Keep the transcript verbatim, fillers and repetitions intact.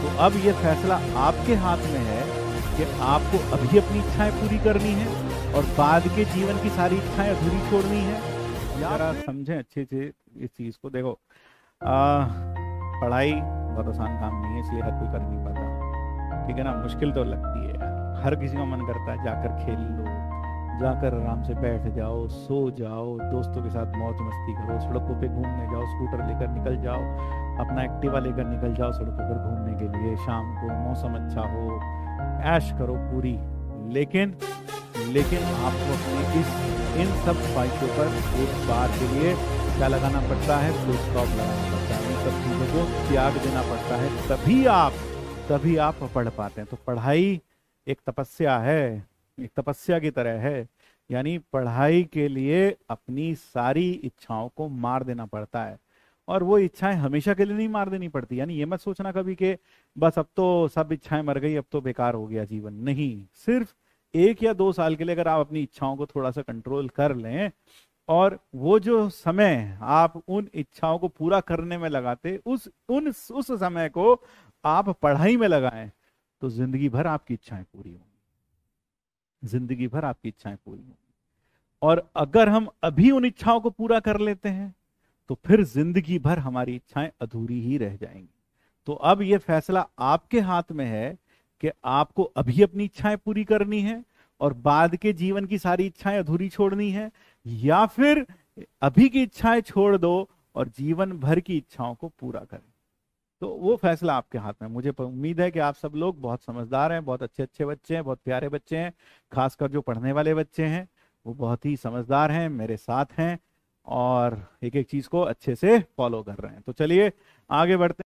तो अब ये फैसला आपके हाथ में है कि आपको अभी अपनी इच्छाएं पूरी करनी है और बाद के जीवन की सारी इच्छाएं अधूरी छोड़नी है, या फिर समझें अच्छे से इस चीज को। देखो, आ, पढ़ाई बहुत आसान काम नहीं है, इसलिए हर कोई कर नहीं पाता, ठीक है ना। मुश्किल तो लगती है यार, हर किसी का मन करता है जाकर खेल लो, जाकर आराम से बैठ जाओ, सो जाओ, दोस्तों के साथ मौज मस्ती करो, सड़कों पे घूमने जाओ, स्कूटर लेकर निकल जाओ, अपना एक्टिवा लेकर निकल जाओ सड़कों पर घूमने के लिए, शाम को मौसम अच्छा हो, ऐश करो पूरी। लेकिन लेकिन आपको अपनी इस इन सब ख्वाहिशों पर एक बार के लिए क्या लगाना पड़ता है, फुल स्टॉप लगाना पड़ता है, इन सब चीज़ों को त्याग देना पड़ता है, तभी आप तभी आप पढ़ पाते हैं। तो पढ़ाई एक तपस्या है, एक तपस्या की तरह है, यानी पढ़ाई के लिए अपनी सारी इच्छाओं को मार देना पड़ता है। और वो इच्छाएं हमेशा के लिए नहीं मार देनी पड़ती, यानी ये मत सोचना कभी कि बस अब तो सब इच्छाएं मर गई, अब तो बेकार हो गया जीवन। नहीं, सिर्फ एक या दो साल के लिए अगर आप अपनी इच्छाओं को थोड़ा सा कंट्रोल कर लें और वो जो समय आप उन इच्छाओं को पूरा करने में लगाते, उस उन उस समय को आप पढ़ाई में लगाएं, तो जिंदगी भर आपकी इच्छाएं पूरी होंगी, जिंदगी भर आपकी इच्छाएं पूरी होंगी। और अगर हम अभी उन इच्छाओं को पूरा कर लेते हैं तो फिर जिंदगी भर हमारी इच्छाएं अधूरी ही रह जाएंगी। तो अब यह फैसला आपके हाथ में है कि आपको अभी अपनी इच्छाएं पूरी करनी है और बाद के जीवन की सारी इच्छाएं अधूरी छोड़नी है, या फिर अभी की इच्छाएं छोड़ दो और जीवन भर की इच्छाओं को पूरा करें। तो वो फैसला आपके हाथ में। मुझे उम्मीद है कि आप सब लोग बहुत समझदार हैं, बहुत अच्छे अच्छे बच्चे हैं, बहुत प्यारे बच्चे हैं, खासकर जो पढ़ने वाले बच्चे हैं वो बहुत ही समझदार हैं, मेरे साथ हैं और एक एक चीज को अच्छे से फॉलो कर रहे हैं। तो चलिए आगे बढ़ते हैं।